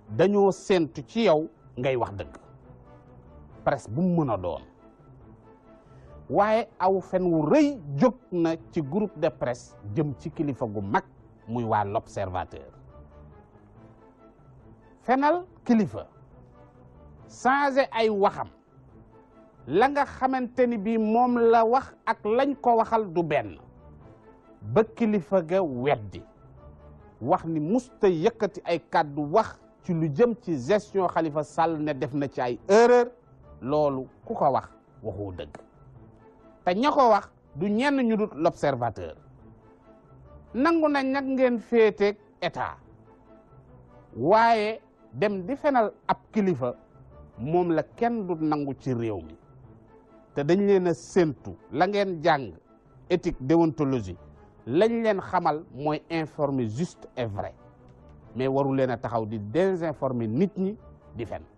dañoo séntu ci yow ngay wax dëgg presse bu mu mën a doon waaye aw fen wu rëy jóg na ci groupe de presse jëm ci kilifa gu mag muy waa l'Observateur fenal kilifa changé ay waxam la nga xamante ni bii moom la wax ak lañ ko waxal du benn ba kilifa ga weddi wax ni musta yëkkati ay kàddu wax ci lu jëm ci gestion Khalifa Sall ne def na ci ay erreur loolu ku ko wax waxoo dëgg te ña ko wax du ñenn ñu dut l'Observateur nangu nañ nag ngeen féeteeg état waaye dem di fenal ab kilifa moom la kenn du nangu ci réew mi te dañ leen a séntu la ngeen jàng éthique déontologie lañ leen xamal mooy informer juste et vrai mais waru leen a taxaw di désinformer nit ñi di fen